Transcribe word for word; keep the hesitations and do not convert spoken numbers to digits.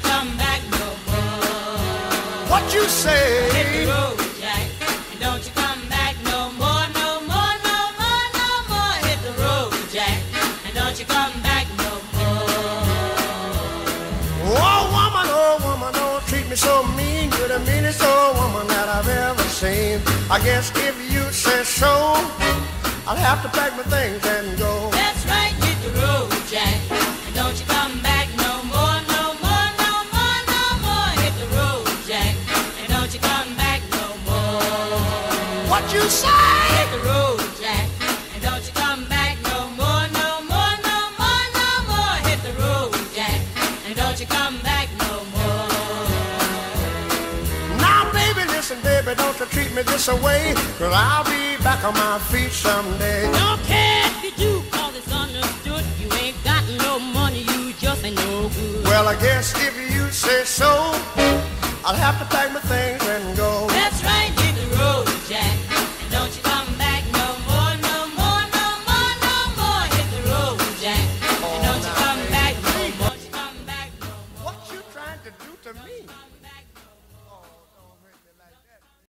come back no more. What you say? Hit the road, Jack, and don't you come back no more, no more, no more, no more. Hit the road, Jack, and don't you come back no more. Oh, woman, oh, woman, don't treat me so mean. You're the meanest old woman that I've ever seen. I guess if you say so, I'll have to pack my things and go. That's right, hit the road, Jack, and don't you come back no more, no more, no more, no more. Hit the road, Jack, and don't you come back no more. What you say? Hit the road, Jack, and don't you come back no more, no more, no more, no more. Hit the road, Jack, and don't you come back no more. Now, baby, listen, baby, don't you treat me this way, 'cause I'll be back on my feet someday. Don't care if you do, 'cause it's understood. You ain't got no money, you just ain't no good. Well, I guess if you say so, I'll have to pack my things